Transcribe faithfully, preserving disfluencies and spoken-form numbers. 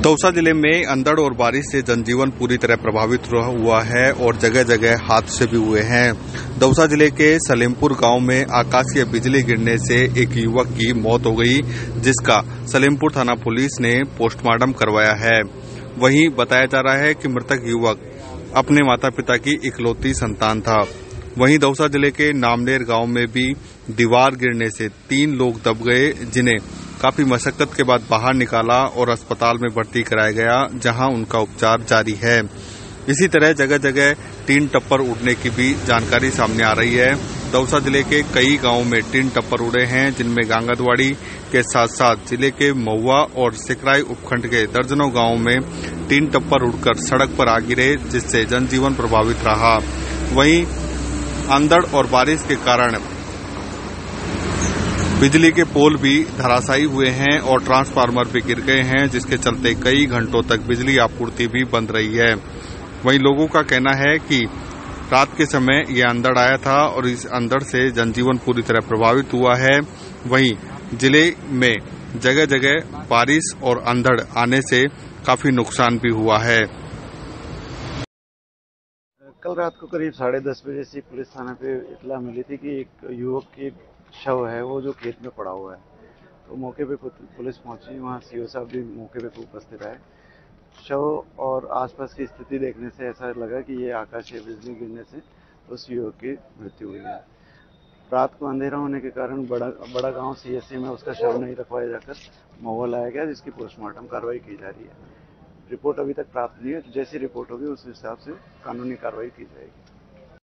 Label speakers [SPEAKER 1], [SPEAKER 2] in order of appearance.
[SPEAKER 1] दौसा जिले में अंधड़ और बारिश से जनजीवन पूरी तरह प्रभावित हुआ है और जगह जगह हादसे भी हुए हैं। दौसा जिले के सलेमपुर गांव में आकाशीय बिजली गिरने से एक युवक की मौत हो गई, जिसका सलेमपुर थाना पुलिस ने पोस्टमार्टम करवाया है। वहीं बताया जा रहा है कि मृतक युवक अपने माता पिता की इकलौती संतान था। वहीं दौसा जिले के नामनेर गांव में भी दीवार गिरने से तीन लोग दब गए, जिन्हें काफी मशक्कत के बाद बाहर निकाला और अस्पताल में भर्ती कराया गया, जहां उनका उपचार जारी है। इसी तरह जगह जगह टीन टप्पर उड़ने की भी जानकारी सामने आ रही है। दौसा जिले के कई गांवों में टीन टप्पर उड़े हैं, जिनमें गांगदवाड़ी के साथ साथ जिले के महुआ और सिकराई उपखंड के दर्जनों गांवों में टीन टप्पर उड़कर सड़क पर आ गिरे, जिससे जनजीवन प्रभावित रहा। वहीं अंधड़ और बारिश के कारण बिजली के पोल भी धराशायी हुए हैं और ट्रांसफार्मर भी गिर गए हैं, जिसके चलते कई घंटों तक बिजली आपूर्ति भी बंद रही है। वहीं लोगों का कहना है कि रात के समय यह अंधड़ आया था और इस अंधड़ से जनजीवन पूरी तरह प्रभावित हुआ है। वहीं जिले में जगह जगह बारिश और अंधड़ आने से काफी नुकसान भी हुआ है।
[SPEAKER 2] कल रात को करीब साढ़े दस बजे से पुलिस थाना पे इतला मिली थी कि एक युवक की शव है वो जो खेत में पड़ा हुआ है। तो मौके पे पुलिस पहुंची, वहाँ सीओ साहब भी मौके पे उपस्थित आए। शव और आसपास की स्थिति देखने से ऐसा लगा कि ये आकाशीय बिजली गिरने से उस युवक की मृत्यु हुई है। रात को अंधेरा होने के कारण बड़ा बड़ा गांव सीएससी में उसका शव नहीं रखवाया जाकर महुआ लाया गया, जिसकी पोस्टमार्टम कार्रवाई की जा रही है। रिपोर्ट अभी तक प्राप्त नहीं है, जैसी रिपोर्ट होगी उस हिसाब से कानूनी कार्रवाई की जाएगी।